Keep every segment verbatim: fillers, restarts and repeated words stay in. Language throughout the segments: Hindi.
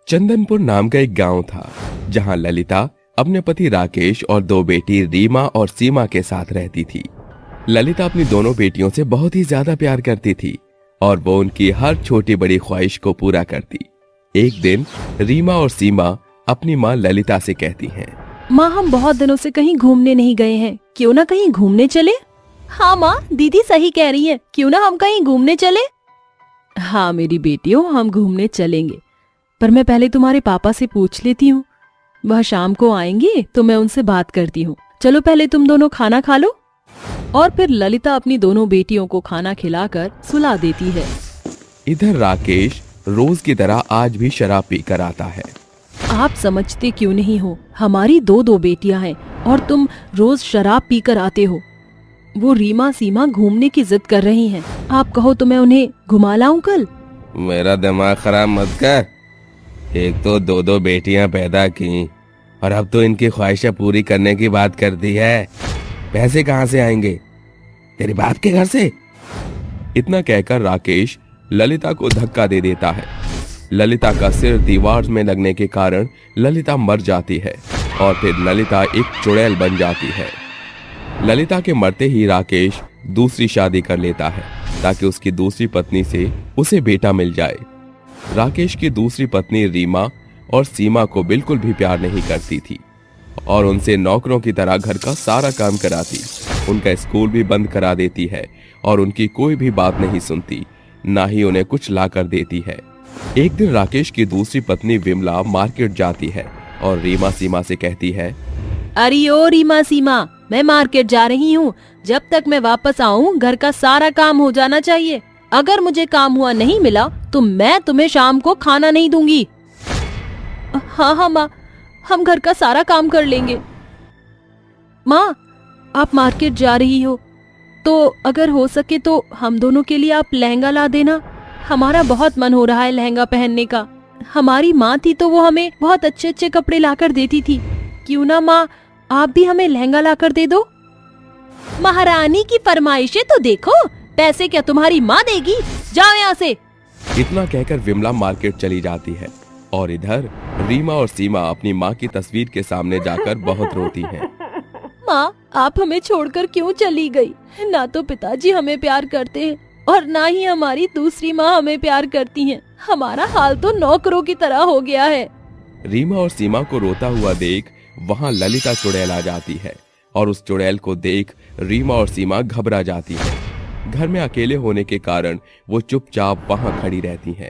चंदनपुर नाम का एक गांव था जहां ललिता अपने पति राकेश और दो बेटी रीमा और सीमा के साथ रहती थी। ललिता अपनी दोनों बेटियों से बहुत ही ज्यादा प्यार करती थी और वो उनकी हर छोटी बड़ी ख्वाहिश को पूरा करती। एक दिन रीमा और सीमा अपनी माँ ललिता से कहती हैं, माँ हम बहुत दिनों से कहीं घूमने नहीं गए हैं, क्यों ना कहीं घूमने चले। हाँ माँ, दीदी सही कह रही है, क्यों ना हम कहीं घूमने चले। हाँ मेरी बेटियों, हम घूमने चलेंगे, पर मैं पहले तुम्हारे पापा से पूछ लेती हूँ। वह शाम को आएंगे तो मैं उनसे बात करती हूँ। चलो पहले तुम दोनों खाना खा लो। और फिर ललिता अपनी दोनों बेटियों को खाना खिलाकर सुला देती है। इधर राकेश रोज की तरह आज भी शराब पीकर आता है। आप समझते क्यों नहीं हो, हमारी दो दो बेटियां हैं और तुम रोज शराब पीकर आते हो। वो रीमा सीमा घूमने की जिद कर रही हैं। आप कहो तो मैं उन्हें घुमा लाऊं कल। मेरा दिमाग खराब मत कर। एक तो दो दो बेटियां पैदा की और अब तो इनकी ख्वाहिशें पूरी करने की बात करती है। पैसे कहाँ से आएंगे? तेरे बाप के घर से। इतना कहकर राकेश ललिता को धक्का दे देता है। ललिता का सिर दीवार में लगने के कारण ललिता मर जाती है और फिर ललिता एक चुड़ैल बन जाती है। ललिता के मरते ही राकेश दूसरी शादी कर लेता है ताकि उसकी दूसरी पत्नी से उसे बेटा मिल जाए। राकेश की दूसरी पत्नी रीमा और सीमा को बिल्कुल भी प्यार नहीं करती थी और उनसे नौकरों की तरह घर का सारा काम कराती। उनका स्कूल भी बंद करा देती है और उनकी कोई भी बात नहीं सुनती, ना ही उन्हें कुछ ला कर देती है। एक दिन राकेश की दूसरी पत्नी विमला मार्केट जाती है और रीमा सीमा से कहती है, अरे ओ रीमा सीमा, मैं मार्केट जा रही हूँ। जब तक मैं वापस आऊँ घर का सारा काम हो जाना चाहिए। अगर मुझे काम हुआ नहीं मिला तो मैं तुम्हें शाम को खाना नहीं दूंगी। हाँ हाँ माँ, हम घर का सारा काम कर लेंगे। माँ, आप मार्केट जा रही हो तो अगर हो सके तो हम दोनों के लिए आप लहंगा ला देना। हमारा बहुत मन हो रहा है लहंगा पहनने का। हमारी माँ थी तो वो हमें बहुत अच्छे अच्छे कपड़े लाकर देती थी। क्यों ना माँ, आप भी हमें लहंगा लाकर दे दो। महारानी की फरमाइशें तो देखो, पैसे क्या तुम्हारी माँ देगी? जाओ यहाँ से। इतना कहकर विमला मार्केट चली जाती है और इधर रीमा और सीमा अपनी माँ की तस्वीर के सामने जाकर बहुत रोती हैं। माँ, आप हमें छोड़कर क्यों चली गई? ना तो पिताजी हमें प्यार करते हैं और ना ही हमारी दूसरी माँ हमें प्यार करती हैं। हमारा हाल तो नौकरों की तरह हो गया है। रीमा और सीमा को रोता हुआ देख वहाँ ललिता चुड़ैल आ जाती है और उस चुड़ैल को देख रीमा और सीमा घबरा जाती है। घर में अकेले होने के कारण वो चुपचाप वहाँ खड़ी रहती हैं।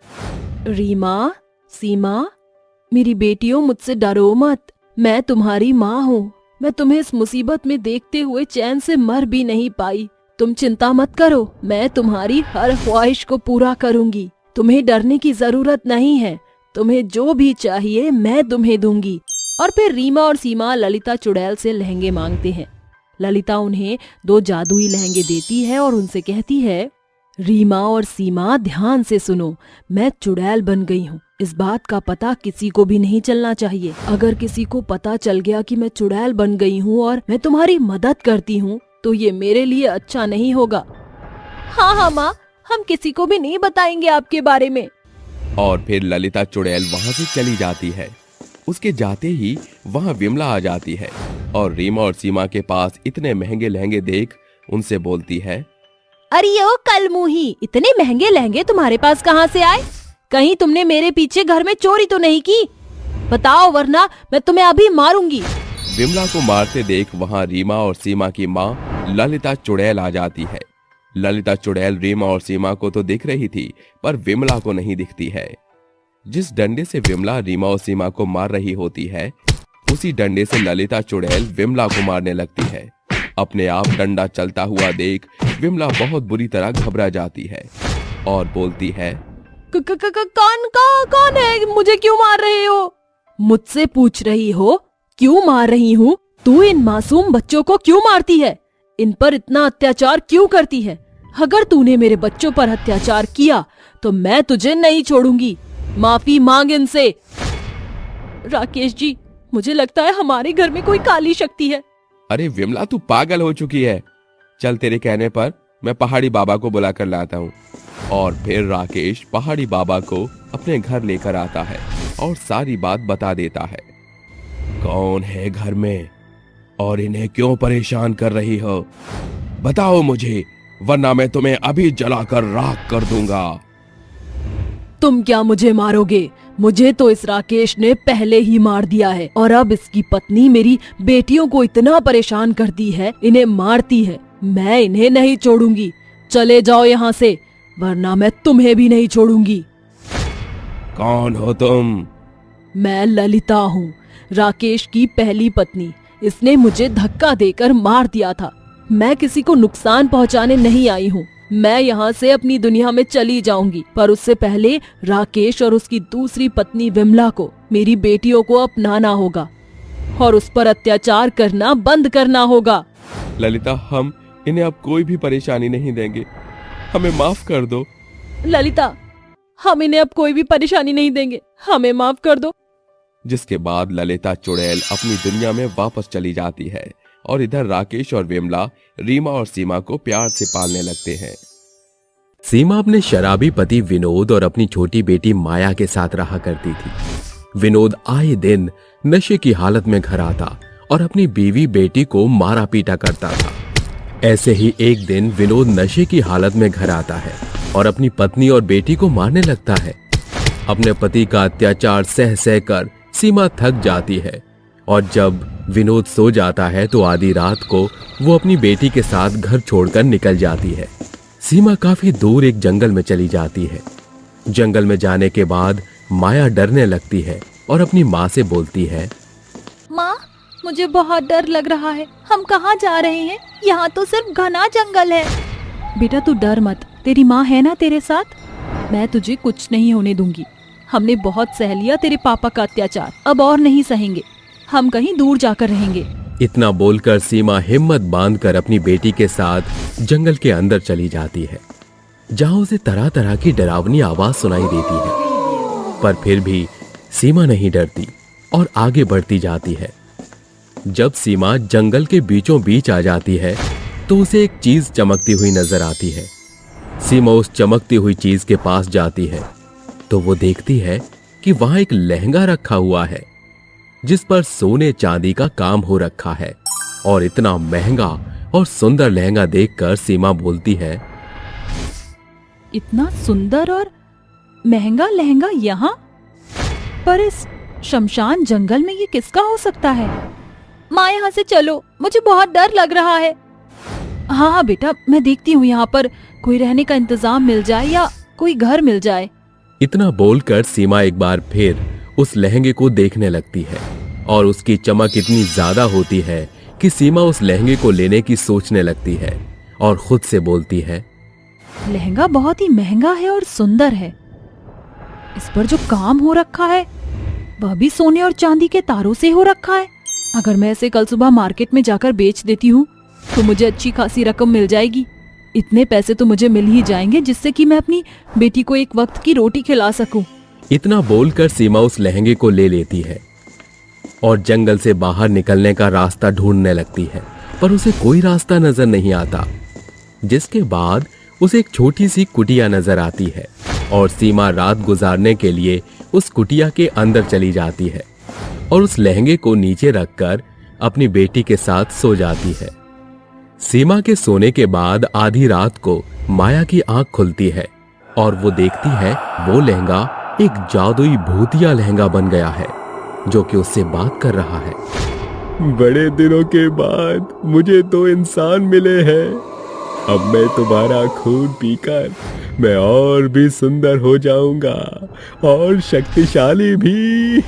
रीमा, सीमा, मेरी बेटियों, मुझसे डरो मत। मैं तुम्हारी माँ हूँ। मैं तुम्हें इस मुसीबत में देखते हुए चैन से मर भी नहीं पाई। तुम चिंता मत करो, मैं तुम्हारी हर ख्वाहिश को पूरा करूंगी। तुम्हें डरने की जरूरत नहीं है। तुम्हें जो भी चाहिए मैं तुम्हें दूंगी। और फिर रीमा और सीमा ललिता चुड़ैल से लहंगे मांगते हैं। ललिता उन्हें दो जादुई लहंगे देती है और उनसे कहती है, रीमा और सीमा ध्यान से सुनो, मैं चुड़ैल बन गई हूँ। इस बात का पता किसी को भी नहीं चलना चाहिए। अगर किसी को पता चल गया कि मैं चुड़ैल बन गई हूँ और मैं तुम्हारी मदद करती हूँ तो ये मेरे लिए अच्छा नहीं होगा। हाँ हाँ माँ, हम किसी को भी नहीं बताएंगे आपके बारे में। और फिर ललिता चुड़ैल वहाँ से चली जाती है। उसके जाते ही वहाँ विमला आ जाती है और रीमा और सीमा के पास इतने महंगे लहंगे देख उनसे बोलती है, अरे ओ कलमुही, इतने महंगे लहंगे तुम्हारे पास कहाँ से आए? कहीं तुमने मेरे पीछे घर में चोरी तो नहीं की? बताओ, वरना मैं तुम्हें अभी मारूंगी। विमला को मारते देख वहाँ रीमा और सीमा की माँ ललिता चुड़ैल आ जाती है। ललिता चुड़ैल रीमा और सीमा को तो दिख रही थी पर विमला को नहीं दिखती है। जिस डंडे से विमला रीमा और सीमा को मार रही होती है उसी डंडे से ललिता चुड़ैल विमला को मारने लगती है। अपने आप डंडा चलता हुआ देख विमला बहुत बुरी तरह घबरा जाती है और बोलती है, क, क, क, क, कौन कौन कौन है? मुझे क्यों मार रहे हो? मुझसे पूछ रही हो क्यों मार रही हूँ? तू इन मासूम बच्चों को क्यों मारती है? इन पर इतना अत्याचार क्यों करती है? अगर तूने मेरे बच्चों पर अत्याचार किया तो मैं तुझे नहीं छोड़ूंगी। माफी मांग इनसे। राकेश जी, मुझे लगता है हमारे घर में कोई काली शक्ति है। अरे विमला, तू पागल हो चुकी है। चल, तेरे कहने पर मैं पहाड़ी बाबा को बुला कर लाता हूँ। और फिर राकेश पहाड़ी बाबा को अपने घर लेकर आता है और सारी बात बता देता है। कौन है घर में और इन्हें क्यों परेशान कर रही हो? बताओ मुझे, वरना मैं तुम्हें अभी जलाकर राख कर दूंगा। तुम क्या मुझे मारोगे? मुझे तो इस राकेश ने पहले ही मार दिया है और अब इसकी पत्नी मेरी बेटियों को इतना परेशान करती है, इन्हें मारती है। मैं इन्हें नहीं छोड़ूंगी। चले जाओ यहाँ से, वरना मैं तुम्हें भी नहीं छोड़ूंगी। कौन हो तुम? मैं ललिता हूँ, राकेश की पहली पत्नी। इसने मुझे धक्का देकर मार दिया था। मैं किसी को नुकसान पहुँचाने नहीं आई हूँ। मैं यहाँ से अपनी दुनिया में चली जाऊंगी, पर उससे पहले राकेश और उसकी दूसरी पत्नी विमला को, मेरी बेटियों को अपनाना होगा और उस पर अत्याचार करना बंद करना होगा। ललिता, हम इन्हें अब कोई भी परेशानी नहीं देंगे, हमें माफ कर दो। ललिता, हम इन्हें अब कोई भी परेशानी नहीं देंगे, हमें माफ कर दो। जिसके बाद ललिता चुड़ैल अपनी दुनिया में वापस चली जाती है और इधर राकेश और विमला रीमा और सीमा को प्यार से पालने लगते हैं। सीमा अपने शराबी पति विनोद और अपनी छोटी बेटी माया के साथ रहा करती थी। विनोद आए दिन नशे की हालत में घर आता और अपनी बीवी बेटी को मारा पीटा करता था। ऐसे ही एक दिन विनोद नशे की हालत में घर आता है और अपनी पत्नी और बेटी को मारने लगता है। अपने पति का अत्याचार सह सह कर सीमा थक जाती है और जब विनोद सो जाता है तो आधी रात को वो अपनी बेटी के साथ घर छोड़कर निकल जाती है। सीमा काफी दूर एक जंगल में चली जाती है। जंगल में जाने के बाद माया डरने लगती है और अपनी माँ से बोलती है, माँ, मुझे बहुत डर लग रहा है। हम कहाँ जा रहे हैं? यहाँ तो सिर्फ घना जंगल है। बेटा तू डर मत, तेरी माँ है ना तेरे साथ। मैं तुझे कुछ नहीं होने दूंगी। हमने बहुत सह लिया तेरे पापा का अत्याचार, अब और नहीं सहेंगे। हम कहीं दूर जाकर रहेंगे। इतना बोलकर सीमा हिम्मत बांधकर अपनी बेटी के साथ जंगल के अंदर चली जाती है, जहां उसे तरह तरह की डरावनी आवाज सुनाई देती है। पर फिर भी सीमा नहीं डरती और आगे बढ़ती जाती है। जब सीमा जंगल के बीचों बीच आ जाती है तो उसे एक चीज चमकती हुई नजर आती है। सीमा उस चमकती हुई चीज के पास जाती है तो वो देखती है कि वहां एक लहंगा रखा हुआ है जिस पर सोने चांदी का काम हो रखा है। और इतना महंगा और सुंदर लहंगा देखकर सीमा बोलती है, इतना सुंदर और महंगा लहंगा यहाँ? पर इस शमशान जंगल में ये किसका हो सकता है? माँ, यहाँ से चलो, मुझे बहुत डर लग रहा है। हाँ हाँ बेटा, मैं देखती हूँ यहाँ पर कोई रहने का इंतजाम मिल जाए या कोई घर मिल जाए। इतना बोलकर सीमा एक बार फिर उस लहंगे को देखने लगती है और उसकी चमक इतनी ज्यादा होती है कि सीमा उस लहंगे को लेने की सोचने लगती है और खुद से बोलती है, लहंगा बहुत ही महंगा है और सुंदर है। इस पर जो काम हो रखा है वह भी सोने और चांदी के तारों से हो रखा है। अगर मैं इसे कल सुबह मार्केट में जाकर बेच देती हूँ तो मुझे अच्छी खासी रकम मिल जाएगी। इतने पैसे तो मुझे मिल ही जाएंगे जिससे कि मैं अपनी बेटी को एक वक्त की रोटी खिला सकूं। इतना बोलकर सीमा उस लहंगे को ले लेती है और जंगल से बाहर निकलने का रास्ता ढूंढने लगती है, पर उसे कोई रास्ता नजर नहीं आता। जिसके बाद उसे एक छोटी सी कुटिया नजर आती है और सीमा रात गुजारने के लिए उस कुटिया के अंदर चली जाती है और उस लहंगे को नीचे रखकर अपनी बेटी के साथ सो जाती है। सीमा के सोने के बाद आधी रात को माया की आंख खुलती है और वो देखती है वो लहंगा एक जादुई भूतिया लहंगा बन गया है जो कि उससे बात कर रहा है। बड़े दिनों के बाद मुझे दो इंसान मिले हैं। अब मैं तुम्हारा खून पीकर मैं और भी सुंदर हो जाऊंगा और शक्तिशाली भी।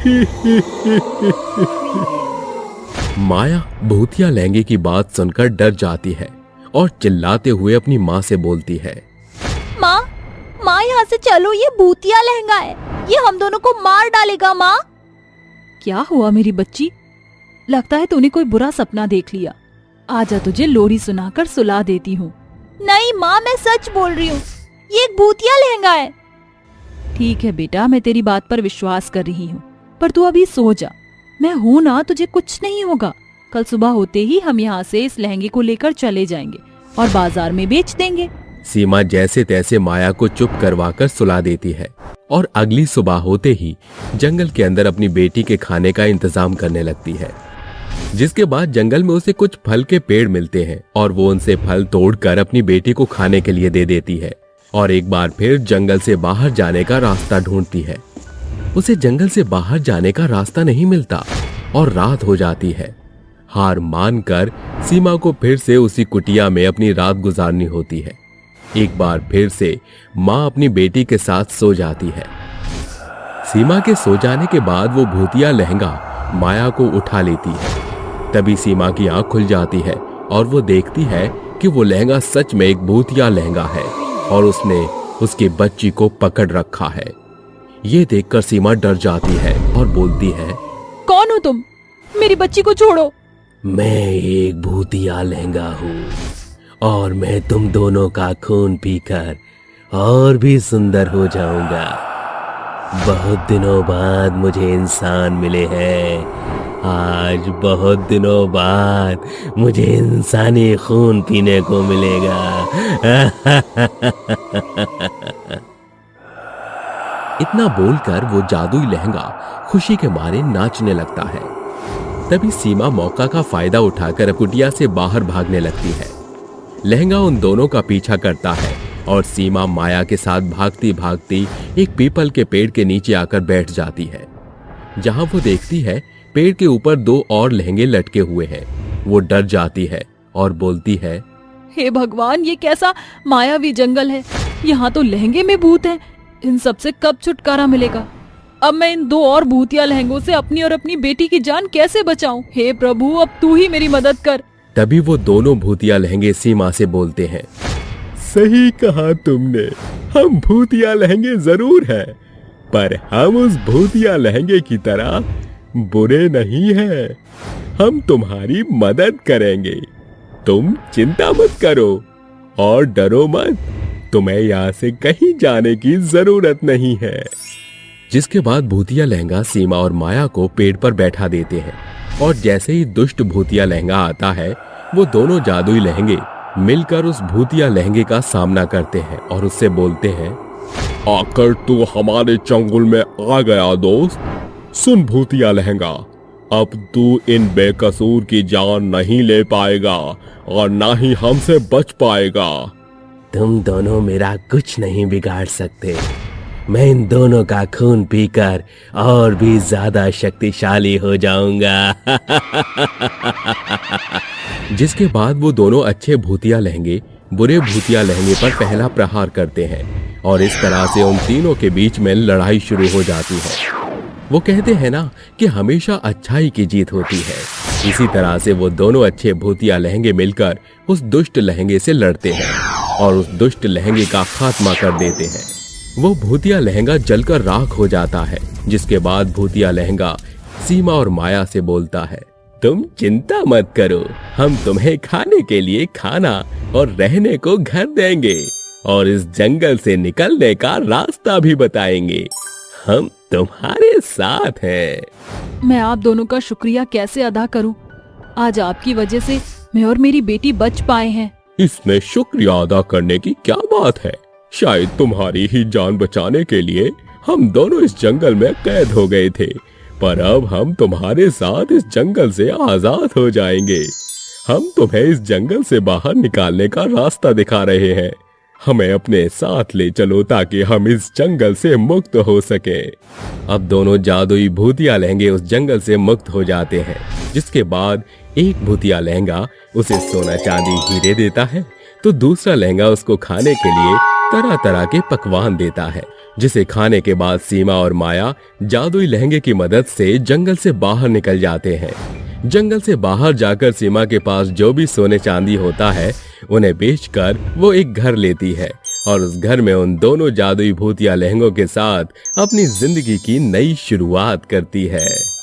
माया भूतिया लहंगे की बात सुनकर डर जाती है और चिल्लाते हुए अपनी माँ से बोलती है, माँ, माँ यहाँ से चलो, ये भूतिया लहंगा है, ये हम दोनों को मार डालेगा। माँ, क्या हुआ मेरी बच्ची? लगता है तूने कोई बुरा सपना देख लिया। आजा, तुझे लोरी सुनाकर सुला देती हूँ। नहीं माँ, मैं सच बोल रही हूँ, ये एक भूतिया लहंगा है। ठीक है बेटा, मैं तेरी बात पर विश्वास कर रही हूँ, पर तू अभी सो जा। मैं हूँ ना, तुझे कुछ नहीं होगा। कल सुबह होते ही हम यहाँ से इस लहंगे को लेकर चले जाएंगे और बाजार में बेच देंगे। सीमा जैसे तैसे माया को चुप करवाकर सुला देती है और अगली सुबह होते ही जंगल के अंदर अपनी बेटी के खाने का इंतजाम करने लगती है। जिसके बाद जंगल में उसे कुछ फल के पेड़ मिलते हैं और वो उनसे फल तोड़कर अपनी बेटी को खाने के लिए दे देती है और एक बार फिर जंगल से बाहर जाने का रास्ता ढूंढती है। उसे जंगल से बाहर जाने का रास्ता नहीं मिलता और रात हो जाती है। हार मानकर सीमा को फिर से उसी कुटिया में अपनी रात गुजारनी होती है। एक बार फिर से माँ अपनी बेटी के साथ सो जाती है। सीमा के सो जाने के बाद वो भूतिया लहंगा माया को उठा लेती है। तभी सीमा की आंख खुल जाती है और वो देखती है कि वो लहंगा सच में एक भूतिया लहंगा है और उसने उसकी बच्ची को पकड़ रखा है। ये देखकर सीमा डर जाती है और बोलती है, कौन हो तुम? मेरी बच्ची को छोड़ो। मैं एक भूतिया लहंगा हूँ और मैं तुम दोनों का खून पीकर और भी सुंदर हो जाऊंगा। बहुत दिनों बाद मुझे इंसान मिले हैं। आज बहुत दिनों बाद मुझे इंसानी खून पीने को मिलेगा। इतना बोलकर वो जादुई लहंगा खुशी के मारे नाचने लगता है। तभी सीमा मौका का फायदा उठाकर कुटिया से बाहर भागने लगती है। लहंगा उन दोनों का पीछा करता है और सीमा माया के साथ भागती भागती एक पीपल के पेड़ के नीचे आकर बैठ जाती है, जहां वो देखती है पेड़ के ऊपर दो और लहंगे लटके हुए हैं। वो डर जाती है और बोलती है, हे भगवान, ये कैसा मायावी जंगल है। यहाँ तो लहंगे में भूत हैं। इन सब से कब छुटकारा मिलेगा? अब मैं इन दो और भूतिया लहंगों से अपनी और अपनी बेटी की जान कैसे बचाऊं? हे प्रभु, अब तू ही मेरी मदद कर। तभी वो दोनों भूतिया लहंगे सीमा से बोलते हैं, सही कहा तुमने, हम भूतिया लहंगे जरूर हैं, पर हम उस भूतिया लहंगे की तरह बुरे नहीं हैं। हम तुम्हारी मदद करेंगे। तुम चिंता मत करो और डरो मत। तुम्हें यहाँ से कहीं जाने की जरूरत नहीं है। जिसके बाद भूतिया लहंगा सीमा और माया को पेड़ पर बैठा देते हैं और जैसे ही दुष्ट भूतिया लहंगा आता है, वो दोनों जादुई लहंगे मिलकर उस भूतिया लहंगे का सामना करते हैं और उससे बोलते हैं, आकर तू हमारे चंगुल में आ गया दोस्त। सुन भूतिया लहंगा, अब तू इन बेकसूर की जान नहीं ले पाएगा और ना ही हमसे बच पाएगा। तुम दोनों मेरा कुछ नहीं बिगाड़ सकते। मैं इन दोनों का खून पीकर और भी ज्यादा शक्तिशाली हो जाऊंगा। जिसके बाद वो दोनों अच्छे भूतिया लहंगे बुरे भूतिया लहंगे पर पहला प्रहार करते हैं और इस तरह से उन तीनों के बीच में लड़ाई शुरू हो जाती है। वो कहते हैं ना कि हमेशा अच्छाई की जीत होती है। इसी तरह से वो दोनों अच्छे भूतिया लहंगे मिलकर उस दुष्ट लहंगे से लड़ते हैं और उस दुष्ट लहंगे का खात्मा कर देते हैं। वो भूतिया लहंगा जलकर राख हो जाता है। जिसके बाद भूतिया लहंगा सीमा और माया से बोलता है, तुम चिंता मत करो, हम तुम्हें खाने के लिए खाना और रहने को घर देंगे और इस जंगल से निकलने का रास्ता भी बताएंगे। हम तुम्हारे साथ हैं। मैं आप दोनों का शुक्रिया कैसे अदा करूं? आज आपकी वजह से मैं और मेरी बेटी बच पाए हैं। इसमें शुक्रिया अदा करने की क्या बात है? शायद तुम्हारी ही जान बचाने के लिए हम दोनों इस जंगल में कैद हो गए थे, पर अब हम तुम्हारे साथ इस जंगल से आजाद हो जाएंगे। हम तुम्हें इस जंगल से बाहर निकालने का रास्ता दिखा रहे हैं। हमें अपने साथ ले चलो ताकि हम इस जंगल से मुक्त हो सके। अब दोनों जादुई भूतिया लहंगे उस जंगल से मुक्त हो जाते हैं। जिसके बाद एक भूतिया लहंगा उसे सोना चांदी हीरे देता है, तो दूसरा लहंगा उसको खाने के लिए तरह तरह के पकवान देता है, जिसे खाने के बाद सीमा और माया जादुई लहंगे की मदद से जंगल से बाहर निकल जाते हैं। जंगल से बाहर जाकर सीमा के पास जो भी सोने चांदी होता है उन्हें बेचकर वो एक घर लेती है और उस घर में उन दोनों जादुई भूतिया लहंगों के साथ अपनी जिंदगी की नई शुरुआत करती है।